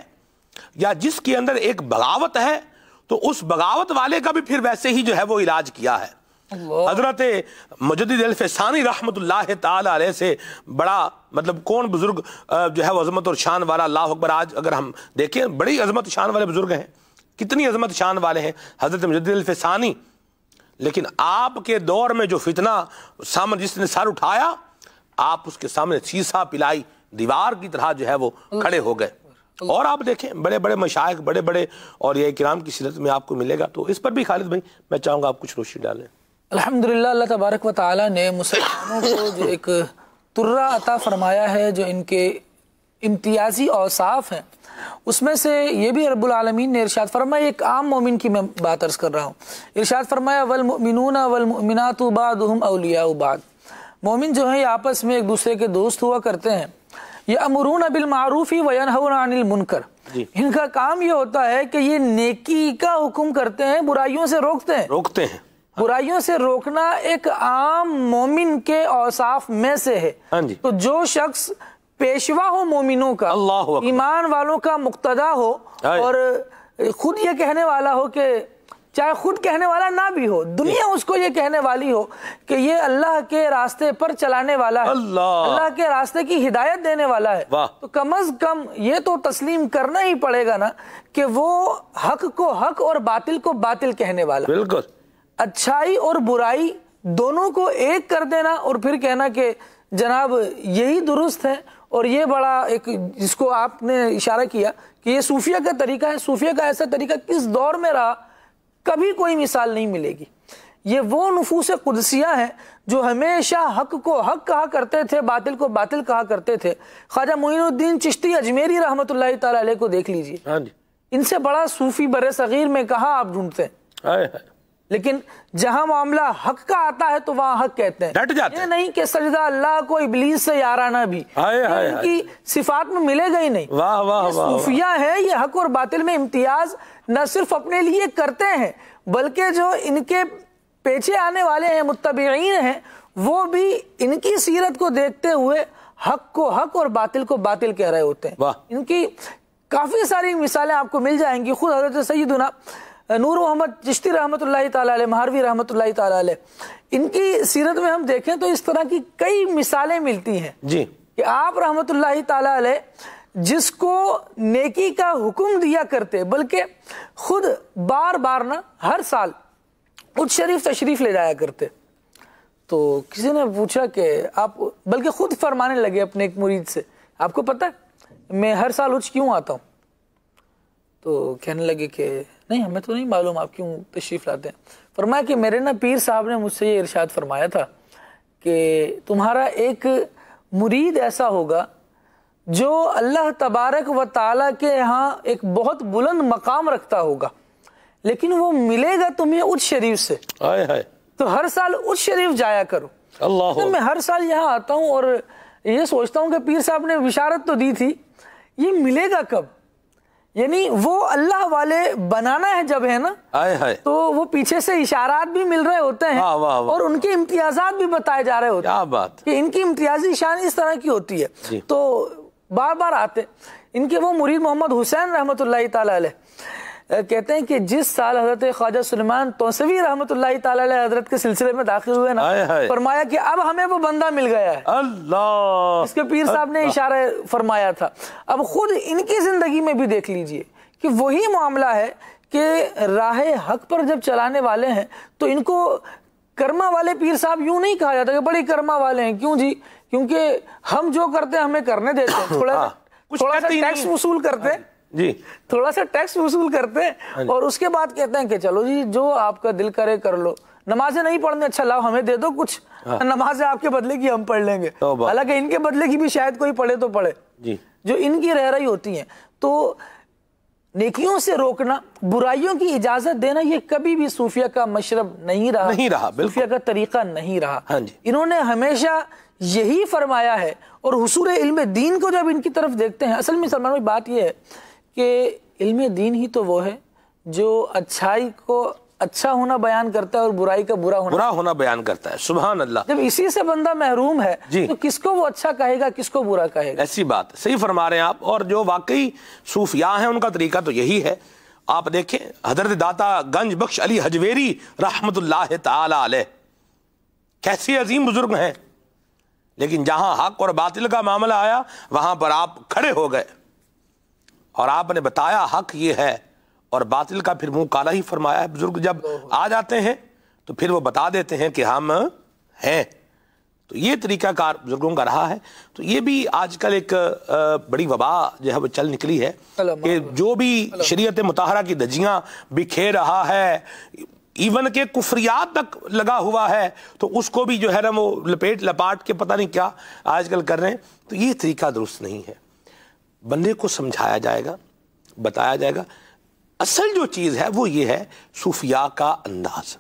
یا جس کے اندر ایک بغاوت ہے تو اس بغاوت والے کا بھی پھر ویسے ہی جو ہے وہ علاج کیا ہے۔ حضرت مجدد الفسانی رحمت اللہ تعالی علیہ سے بڑا مطلب کون بزرگ جو ہے وہ عظمت اور شان والا، اللہ اکبر، آج اگر ہم دیکھیں بڑی عظمت شان والے بزرگ ہیں، کتنی عظمت شان والے ہیں حضرت مجدد الفسانی، لیکن آپ کے دور میں جو فتنہ سامنے جس نے سر اٹھایا، آپ اس کے سامنے سیسا پلائی دیوار کی طرح جو ہے وہ کھڑے ہو گئے۔ اور آپ دیکھیں بڑے بڑے مشائخ، بڑے بڑے اور یہ کرام کی سیرت میں آپ کو ملے گا، تو اس پر بھی خالد بھائی میں چاہوں گا آپ کچھ روشنی ڈالیں۔ الحمدللہ، اللہ تبارک و تعالی نے مسلمانوں کو جو ایک ترہ عطا فرمایا ہے، جو ان کے امتیازی اوصاف ہیں، اس میں سے یہ بھی رب العالمین نے ارشاد فرمایا، ایک عام مومن کی میں بات عرض کر رہا ہوں، ارشاد فرمایا والمؤمنون والمؤمنات بعضهم اولیاء بعض، مومن جو ہیں یہ آپس میں ایک دوسرے کے دوست ہوا کرتے ہیں، یأمرون بالمعروف وینہون عن المنکر، ان کا کام یہ ہوتا ہے کہ یہ نیکی کا حکم کرتے ہیں، برائیوں سے روکتے ہیں روکتے ہیں برائیوں سے روکنا ایک عام مومن کے اوصاف میں سے ہے۔ تو جو شخص پیشوا ہو مومنوں کا، ایمان والوں کا مقتدا ہو، اور خود یہ کہنے والا ہو کہ چاہے خود کہنے والا نہ بھی ہو، دنیا اس کو یہ کہنے والی ہو کہ یہ اللہ کے راستے پر چلانے والا ہے، اللہ کے راستے کی ہدایت دینے والا ہے، تو کم از کم یہ تو تسلیم کرنا ہی پڑے گا نا کہ وہ حق کو حق اور باطل کو باطل کہنے والا، بالکل اچھائی اور برائی دونوں کو ایک کر دینا، اور پھر کہنا کہ جناب یہی درست ہے، اور یہ بڑا ایک جس کو آپ نے اشارہ کیا کہ یہ صوفیہ کا طریقہ ہے، صوفیہ کا ایسا طریقہ کس دور میں رہا کبھی کوئی مثال نہیں ملے گی۔ یہ وہ نفوس قدسیہ ہیں جو ہمیشہ حق کو حق کہا کرتے تھے، باطل کو باطل کہا کرتے تھے۔ خواجہ معین الدین چشتی اجمیری رحمۃ اللہ تعالی علیہ کو دیکھ لیجئے، ان سے بڑا صوفی برے صغیر میں کہاں آپ ڈھونڈتے ہیں؟ لیکن جہاں معاملہ حق کا آتا ہے تو وہاں حق کہتے ہیں، ڈٹ جاتے ہیں۔ یہ نہیں کہ سجدہ اللہ کو ابلیس سے یارانہ بھی ان کی صفات میں ملے گا ہی نہیں۔ واہ واہ واہ، صوفیہ ہیں یہ حق اور باطل میں امتیاز نہ صرف اپنے لیے کرتے ہیں بلکہ جو ان کے پیچھے آنے والے ہیں، متبعین ہیں، وہ بھی ان کی سیرت کو دیکھتے ہوئے حق کو حق اور باطل کو باطل کہہ رہے ہوتے ہیں۔ ان کی کافی ساری مثالیں آپ کو مل جائیں گی۔ خود حضرت سیدنا نور محمد چشتی رحمۃ اللہ تعالیٰ علیہ، مہاروی رحمۃ اللہ تعالیٰ علیہ، ان کی سیرت میں ہم دیکھیں تو اس طرح کی کئی مثالیں ملتی ہیں جی کہ آپ رحمۃ اللہ تعالیٰ علیہ جس کو نیکی کا حکم دیا کرتے بلکہ خود بار بار نہ ہر سال اٹھ شریف تشریف لے جایا کرتے۔ تو کسی نے پوچھا کہ آپ، بلکہ خود فرمانے لگے اپنے ایک مرید سے، آپ کو پتہ ہے میں ہر سال اٹھ کیوں آتا ہوں؟ تو کہنے لگے کہ نہیں ہمیں تو نہیں معلوم آپ کیوں تشریف لاتے ہیں۔ فرمایا کہ میرے نا پیر صاحب نے مجھ سے یہ ارشاد فرمایا تھا کہ تمہارا ایک مرید ایسا ہوگا جو اللہ تبارک و تعالیٰ کے ہاں ایک بہت بلند مقام رکھتا ہوگا، لیکن وہ ملے گا تمہیں اٹھ شریف سے، تو ہر سال اٹھ شریف جایا کرو۔ اللہ، میں ہر سال یہاں آتا ہوں اور یہ سوچتا ہوں کہ پیر صاحب نے بشارت تو دی تھی، یہ ملے گا کب؟ یعنی وہ اللہ والے بنانا ہے جب ہے نا تو وہ پیچھے سے اشارات بھی مل رہے ہوتے ہیں اور ان کے امتیازات بھی بتائے جا رہے ہوتے ہیں کہ ان کی امتیازی شان اس طرح کی ہوتی ہے۔ تو بار بار آتے ان کے وہ مرید محمد حسین رحمۃ اللہ تعالی علیہ کہتے ہیں کہ جس سال حضرت خواجہ سلیمان توسوی رحمۃ اللہ تعالی علیہ حضرت کے سلسلے میں داخل ہوئے نا، فرمایا کہ اب ہمیں وہ بندہ مل گیا ہے اللہ، اس کے پیر صاحب نے اشارہ فرمایا تھا۔ اب خود ان کی زندگی میں بھی دیکھ لیجئے کہ وہی معاملہ ہے کہ راہ حق پر جب چلانے والے ہیں تو ان کو کرما والے پیر صاحب یوں نہیں کہا جاتا کہ بڑی کرما والے ہیں، کیوں جی؟ کیونکہ ہم جو کرتے ہیں ہمیں کرنے دیتے ہیں، تھوڑا تھوڑا سا ٹیکس وصول کرتے ہیں جی تھوڑا سا ٹیکس وصول کرتے ہیں اور اس کے بعد کہتے ہیں کہ چلو جی جو آپ کا دل کرے کر لو، نمازیں نہیں پڑھنے، اچھا لاؤ ہمیں دے دو کچھ، نمازیں آپ کے بدلے کی ہم پڑھ لیں گے، حالانکہ ان کے بدلے کی بھی شاید کوئی پڑھے تو پڑھے جو ان کی رہ رہی ہوتی ہیں۔ تو نیکیوں سے روکنا، برائیوں کی اجازت دینا، یہ کبھی بھی صوفیہ کا مشرب نہیں رہا، نہیں رہا، صوفیہ کا طریقہ نہیں رہا۔ انہوں نے ہمیشہ یہی فرمایا ہے، اور حصول علم دین کو جب ان کی طرف دیکھتے ہیں، اصل میں سلمان بھائی بات یہ ہے کہ علم دین ہی تو وہ ہے جو اچھائی کو اچھا ہونا بیان کرتا ہے اور برائی کا برا ہونا برا ہونا بیان کرتا ہے۔ سبحان اللہ، جب اسی سے بندہ محروم ہے تو کس کو وہ اچھا کہے گا، کس کو برا کہے گا؟ ایسی بات صحیح فرما رہے ہیں آپ، اور جو واقعی صوفیاء ہیں ان کا طریقہ تو یہی ہے۔ آپ دیکھیں حضرت داتا گنج بخش علی حجویری رحمت اللہ تعالی علیہ کیسے عظیم بزرگ ہیں، لیکن جہاں حق اور باطل کا معاملہ آیا وہاں پر آپ کھڑے ہو گئے اور آپ نے بتایا حق یہ ہے اور باطل کا پھر منہ کالا ہی فرمایا ہے۔ بزرگ جب آ جاتے ہیں تو پھر وہ بتا دیتے ہیں کہ ہم ہیں، تو یہ طریقہ کار بزرگوں کا رہا ہے۔ تو یہ بھی آج کل ایک بڑی وبا جو ہے وہ چل نکلی ہے کہ جو بھی شریعت مطہرہ کی دھجیاں بکھیر رہا ہے، ایون کہ کفریات تک لگا ہوا ہے، تو اس کو بھی جو ہے نا وہ لپیٹ لپاٹ کے پتہ نہیں کیا آج کل کر رہے ہیں۔ تو یہ طریقہ درست نہیں ہے، بندے کو سمجھایا جائے گا، بتایا جائے گا۔ اصل جو چیز ہے وہ یہ ہے صوفیاء کا انداز،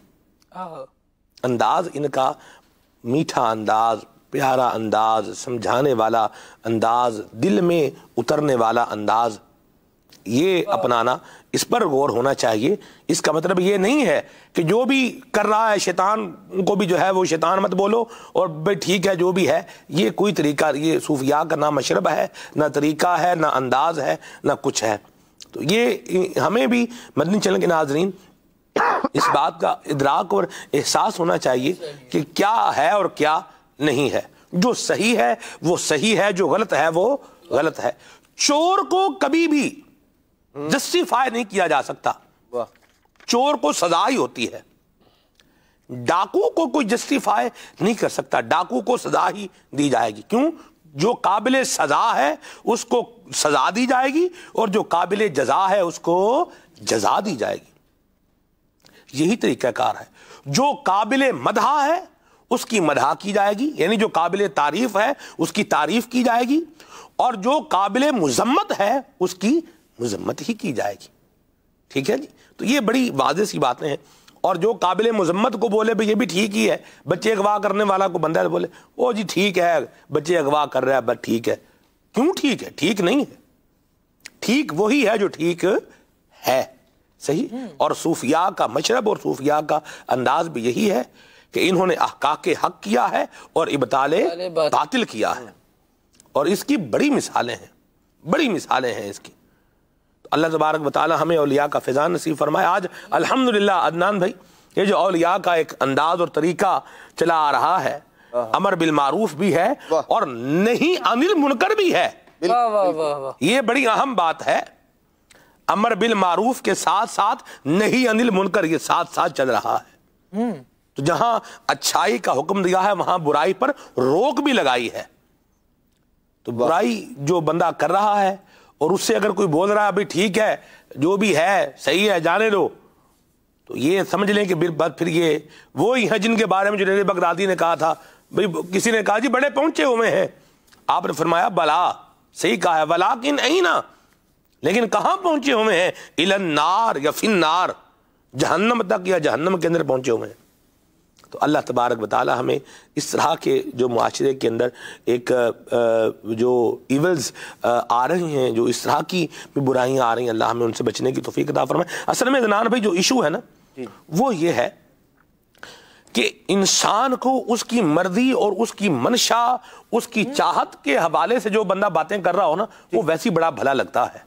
انداز ان کا میٹھا انداز، پیارا انداز، سمجھانے والا انداز، دل میں اترنے والا انداز، یہ اپنانا، اس پر غور ہونا چاہیے۔ اس کا مطلب یہ نہیں ہے کہ جو بھی کر رہا ہے شیطان کو بھی جو ہے وہ شیطان مت بولو اور بھائی ٹھیک ہے جو بھی ہے، یہ کوئی طریقہ، یہ صوفیاء کا نہ مشرب ہے، نہ طریقہ ہے، نہ انداز ہے، نہ کچھ ہے۔ تو یہ ہمیں بھی مدنی چینل کے ناظرین اس بات کا ادراک اور احساس ہونا چاہیے کہ کیا ہے اور کیا نہیں ہے۔ جو صحیح ہے وہ صحیح ہے، جو غلط ہے وہ غلط ہے۔ چور کو کبھی بھی جسٹیفائی نہیں کیا جا سکتا، چور کو سزا ہی ہوتی ہے۔ ڈاکو کو کوئی جسٹیفائی نہیں کر سکتا، ڈاکو کو سزا ہی دی جائے گی۔ کیوں؟ جو قابل سزا ہے اس کو سزا دی جائے گی اور جو قابل جزا ہے اس کو جزا دی جائے گی۔ یہی طریقہ کار ہے۔ جو قابل مدح ہے اس کی مدح کی جائے گی، یعنی جو قابل تعریف ہے اس کی تعریف کی جائے گی، اور جو قابل مذمت ہے اس کی مذمت ہی کی جائے گی۔ ٹھیک ہے جی. تو یہ بڑی واضح سی باتیں ہیں. اور جو قابل مذمت کو بولے بھئی یہ بھی ٹھیک ہی ہے, بچے اغوا کرنے والا کو بندہ بولے او جی ٹھیک ہے بچے اغوا کر رہا ہے بس ٹھیک ہے. کیوں ٹھیک ہے؟ ٹھیک نہیں ہے. ٹھیک وہی ہے جو ٹھیک ہے. صحیح. اور صوفیاء کا مشرب اور صوفیاء کا انداز بھی یہی ہے کہ انہوں نے احقاق حق کیا ہے اور ابطال باطل کیا ہے. اور اس کی بڑی مثالیں ہیں, بڑی مثالیں ہیں اس کی. اللہ تبارک و تعالی ہمیں اولیاء کا فیضان نصیب فرمائے. آج الحمدللہ عدنان بھائی یہ جو اولیاء کا ایک انداز اور طریقہ چلا آ رہا ہے, امر بالمعروف بھی ہے اور نہیں عن المنکر بھی ہے. یہ بڑی اہم بات ہے. امر بالمعروف کے ساتھ ساتھ نہیں عن المنکر یہ ساتھ ساتھ چل رہا ہے. تو جہاں اچھائی کا حکم دیا ہے وہاں برائی پر روک بھی لگائی ہے. تو برائی جو بندہ کر رہا ہے اور اس سے اگر کوئی بول رہا ہے بھی ٹھیک ہے جو بھی ہے صحیح ہے جانے دو, تو یہ سمجھ لیں کہ پھر یہ وہی ہیں جن کے بارے میں جنید بغدادی نے کہا تھا. بھئی کسی نے کہا جی بڑے پہنچے ہوئے ہیں, آپ نے فرمایا بلا, صحیح کہا ہے, ولیکن اینا, لیکن کہاں پہنچے ہوئے ہیں؟ الی النار یا فی النار, جہنم تک یا جہنم کے اندر پہنچے ہوئے ہیں. تو اللہ تبارک و تعالی ہمیں اس طرح کے جو معاشرے کے اندر ایک جو ایولز آ رہی ہیں, جو اس طرح کی برائیاں آ رہی ہیں, اللہ ہمیں ان سے بچنے کی توفیق عطا فرمائے. اصل میں عدنان بھائی جو ایشو ہے نا وہ یہ ہے کہ انسان کو اس کی مرضی اور اس کی منشا, اس کی چاہت کے حوالے سے جو بندہ باتیں کر رہا ہو نا وہ ویسی بڑا بھلا لگتا ہے.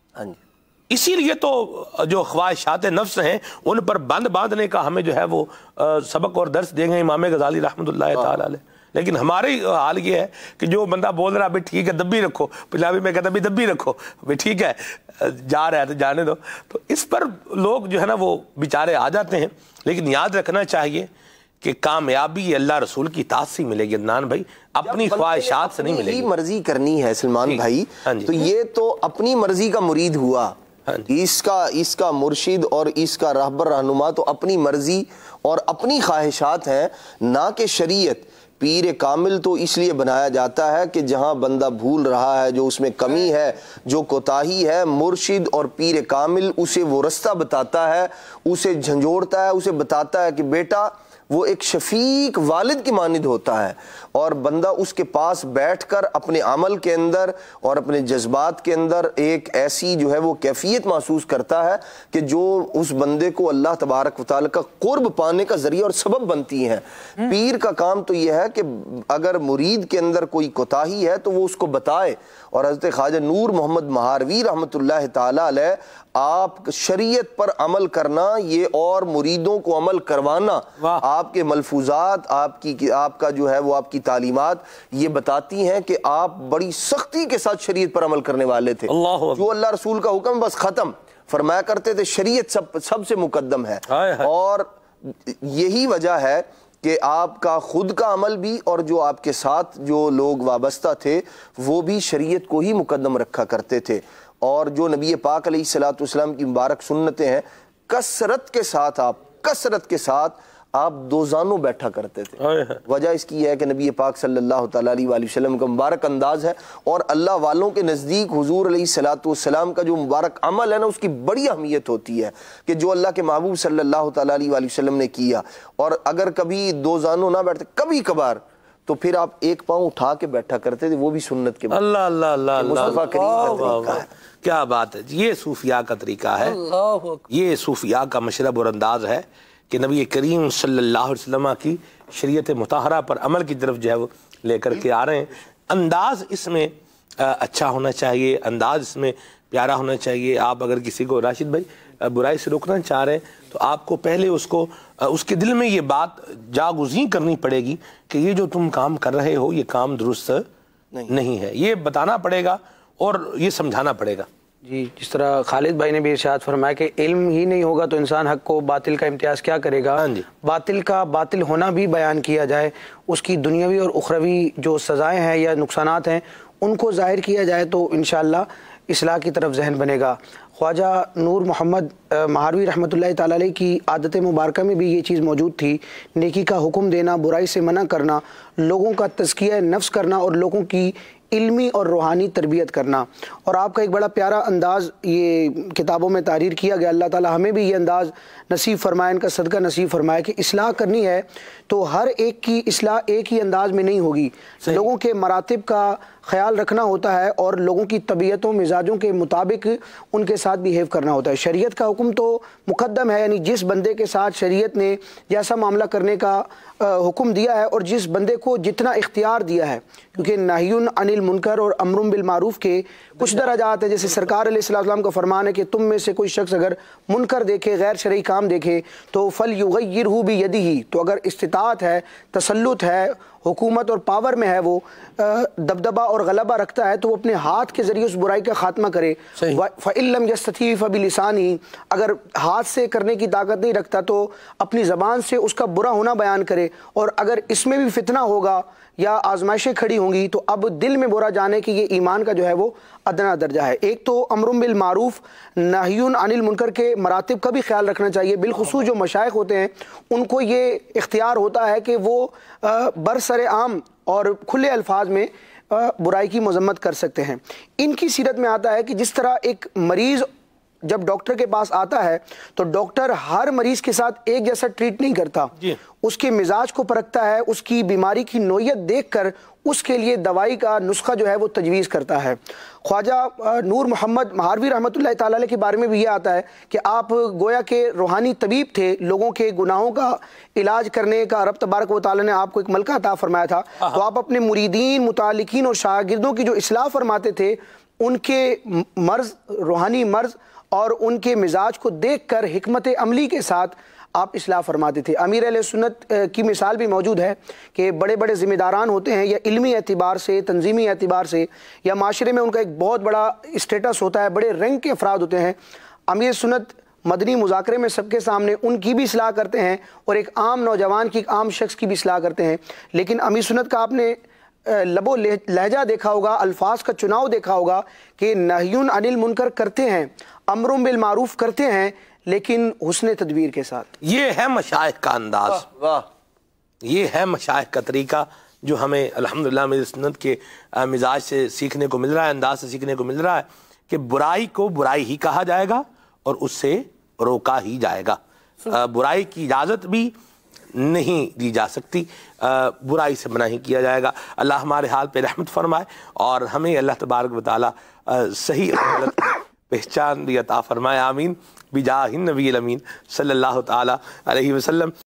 اسی لیے تو جو خواہشات نفس ہیں ان پر بند باندھنے کا ہمیں جو ہے وہ سبق اور درس دیں گے امام غزالی رحمۃ اللہ تعالی علیہ. لیکن ہمارے حال یہ ہے کہ جو بندہ بول رہا ہے بھائی ٹھیک ہے دبی رکھو, پنجابی میں کہتا ہے بھائی دبی رکھو, بھائی ٹھیک ہے جا رہا ہے تو جانے دو. تو اس پر لوگ جو ہے نا وہ بیچارے آ جاتے ہیں. لیکن یاد رکھنا چاہیے کہ کامیابی اللہ رسول کی اطاعت سے ملے گی عدنان بھائی, اپنی خواہشات سے نہیں ملے گی. مرضی کرنی ہے سلمان بھائی تو یہ تو اپنی مرضی کا مرید ہوا, اس کا اس کا مرشد اور اس کا رہبر رہنما تو اپنی مرضی اور اپنی خواہشات ہیں, نہ کہ شریعت. پیر کامل تو اس لیے بنایا جاتا ہے کہ جہاں بندہ بھول رہا ہے, جو اس میں کمی ہے, جو کوتاہی ہے, مرشد اور پیر کامل اسے وہ رستہ بتاتا ہے, اسے جھنجھوڑتا ہے, اسے بتاتا ہے کہ بیٹا وہ ایک شفیق والد کی مانند ہوتا ہے. اور بندہ اس کے پاس بیٹھ کر اپنے عمل کے اندر اور اپنے جذبات کے اندر ایک ایسی جو ہے وہ کیفیت محسوس کرتا ہے کہ جو اس بندے کو اللہ تبارک و تعالی کا قرب پانے کا ذریعہ اور سبب بنتی ہیں. پیر کا کام تو یہ ہے کہ اگر مرید کے اندر کوئی کوتاہی ہے تو وہ اس کو بتائے. اور حضرت خواجہ نور محمد مہاروی رحمۃ اللہ تعالی علیہ, آپ شریعت پر عمل کرنا یہ اور مریدوں کو عمل کروانا, آپ کے ملفوظات, آپ کی آپ کا جو ہے وہ آپ کی تعلیمات یہ بتاتی ہیں کہ آپ بڑی سختی کے ساتھ شریعت پر عمل کرنے والے تھے. جو اللہ رسول کا حکم بس ختم, فرمایا کرتے تھے شریعت سب سب سے مقدم ہے. اور یہی وجہ ہے کہ آپ کا خود کا عمل بھی اور جو آپ کے ساتھ جو لوگ وابستہ تھے وہ بھی شریعت کو ہی مقدم رکھا کرتے تھے. اور جو نبی پاک علیہ الصلوۃ والسلام کی مبارک سنتیں ہیں, کثرت کے ساتھ آپ کثرت کے ساتھ آپ دو زانوں بیٹھا کرتے تھے. وجہ اس کی ہے کہ نبی پاک صلی اللہ تعالیٰ علیہ وآلہ وسلم کا مبارک انداز ہے, اور اللہ والوں کے نزدیک حضور علیہ الصلوۃ والسلام کا جو مبارک عمل ہے نا اس کی بڑی اہمیت ہوتی ہے کہ جو اللہ کے محبوب صلی اللہ تعالیٰ علیہ وآلہ وسلم نے کیا. اور اگر کبھی دو زانوں نہ بیٹھتے کبھی کبھار تو پھر آپ ایک پاؤں اٹھا کے بیٹھا کرتے تھے, وہ بھی سنت کے. اللہ اللہ اللہ مصطفیٰ کریم کا طریقہ ہے. کیا بات ہے, یہ صوفیاء کا طریقہ ہے, یہ صوفیاء کا مشرب اور انداز ہے کہ نبی کریم صلی اللہ علیہ وسلم کی شریعت مطہرہ پر عمل کی طرف جو ہے وہ لے کر کے آ رہے ہیں. انداز اس میں اچھا ہونا چاہیے, انداز اس میں پیارا ہونا چاہیے. آپ اگر کسی کو راشد بھائی برائی سے روکنا چاہ رہے ہیں تو آپ کو پہلے اس کو اس کے دل میں یہ بات جاگزین کرنی پڑے گی کہ یہ جو تم کام کر رہے ہو یہ کام درست نہیں ہے, یہ بتانا پڑے گا اور یہ سمجھانا پڑے گا. جی, جس طرح خالد بھائی نے بھی ارشاد فرمایا کہ علم ہی نہیں ہوگا تو انسان حق کو باطل کا امتیاز کیا کرے گا. باطل کا باطل ہونا بھی بیان کیا جائے, اس کی دنیاوی اور اخروی جو سزائیں ہیں یا نقصانات ہیں ان کو ظاہر کیا جائے تو انشاءاللہ اصلاح کی طرف ذہن بنے گا. خواجہ نور محمد مہاروی رحمۃ اللہ تعالی علیہ کی عادت مبارکہ میں بھی یہ چیز موجود تھی, نیکی کا حکم دینا, برائی سے منع کرنا, لوگوں کا تزکیہ نفس کرنا اور لوگوں کی علمی اور روحانی تربیت کرنا۔ اور آپ کا ایک بڑا پیارا انداز یہ کتابوں میں تحریر کیا گیا، اللہ تعالی ہمیں بھی یہ انداز نصیب فرمائے، ان کا صدقہ نصیب فرمائے کہ اصلاح کرنی ہے تو ہر ایک کی اصلاح ایک ہی انداز میں نہیں ہوگی، لوگوں کے مراتب کا خیال رکھنا ہوتا ہے اور لوگوں کی طبیعتوں مزاجوں کے مطابق ان کے ساتھ بیہیو کرنا ہوتا ہے۔ شریعت کا حکم تو مقدم ہے، یعنی جس بندے کے ساتھ شریعت نے جیسا معاملہ کرنے کا حکم دیا ہے اور جس بندے کو جتنا اختیار دیا ہے، کیونکہ نہی عن المنکر اور امر بالمعروف کے کچھ درجات ہیں، جیسے سرکار علیہ السلام کا فرمان ہے کہ تم میں سے کوئی شخص اگر منکر دیکھے، غیر شرعی کام دیکھے تو فلیغیرہ بیدہ، تو اگر استطاعت ہے، تسلط ہے، حکومت اور پاور میں ہے، وہ دبدبہ اور غلبہ رکھتا ہے تو وہ اپنے ہاتھ کے ذریعے اس برائی کا خاتمہ کرے۔ فَإِن لَمْ يَسْتَطِعْ فَبِلِسَانِهِ، اگر ہاتھ سے کرنے کی طاقت نہیں رکھتا تو اپنی زبان سے اس کا برا ہونا بیان کرے، اور اگر اس میں بھی فتنہ ہوگا یا آزمائشیں کھڑی ہوں گی تو اب دل میں برا جانے کہ یہ ایمان کا جو ہے وہ ادنا درجہ ہے۔ ایک تو امر بالمعروف نہی عن المنکر کے مراتب کا بھی خیال رکھنا چاہیے، بالخصوص جو مشائخ ہوتے ہیں ان کو یہ اختیار ہوتا ہے کہ وہ برسر عام اور کھلے الفاظ میں برائی کی مذمت کر سکتے ہیں۔ ان کی سیرت میں آتا ہے کہ جس طرح ایک مریض جب ڈاکٹر کے پاس آتا ہے تو ڈاکٹر ہر مریض کے ساتھ ایک جیسا ٹریٹ نہیں کرتا، اس کے مزاج کو پرکھتا ہے، اس کی بیماری کی نوعیت دیکھ کر اس کے لیے دوائی کا نسخہ جو ہے وہ تجویز کرتا ہے۔ خواجہ نور محمد مہاروی رحمۃ اللہ تعالی علیہ کے بارے میں بھی یہ آتا ہے کہ آپ گویا کہ روحانی طبیب تھے، لوگوں کے گناہوں کا علاج کرنے کا رب تبارک و تعالی نے آپ کو ایک ملکہ عطا فرمایا تھا، تو آپ اپنے مریدین، متعلقین اور شاگردوں کی جو اصلاح فرماتے تھے، ان کے مرض، روحانی مرض اور ان کے مزاج کو دیکھ کر حکمت عملی کے ساتھ آپ اصلاح فرماتے تھے۔ امیر اہل سنت کی مثال بھی موجود ہے کہ بڑے بڑے ذمہ داران ہوتے ہیں، یا علمی اعتبار سے، تنظیمی اعتبار سے، یا معاشرے میں ان کا ایک بہت بڑا اسٹیٹس ہوتا ہے، بڑے رینک کے افراد ہوتے ہیں، امیر سنت مدنی مذاکرے میں سب کے سامنے ان کی بھی اصلاح کرتے ہیں اور ایک عام نوجوان کی، ایک عام شخص کی بھی اصلاح کرتے ہیں۔ لیکن امیر سنت کا آپ نے لب و لہجہ دیکھا ہوگا، الفاظ کا چناؤ دیکھا ہوگا کہ نہی عن المنکر کرتے ہیں، امر بالمعروف کرتے ہیں، لیکن حسن تدبیر کے ساتھ۔ یہ ہے مشائخ کا انداز، یہ ہے مشائخ کا طریقہ جو ہمیں الحمدللہ میری سنت کے مزاج سے سیکھنے کو مل رہا ہے، انداز سے سیکھنے کو مل رہا ہے کہ برائی کو برائی ہی کہا جائے گا اور اس سے روکا ہی جائے گا، برائی کی اجازت بھی نہیں دی جا سکتی، برائی سے منع ہی کیا جائے گا۔ اللہ ہمارے حال پہ رحمت فرمائے اور ہمیں اللہ تبارک و تعالی صحیح غلط پہچان بھی عطا فرمائے، آمین، بجاہ النبی الامین صلی اللہ تعالی علیہ وسلم۔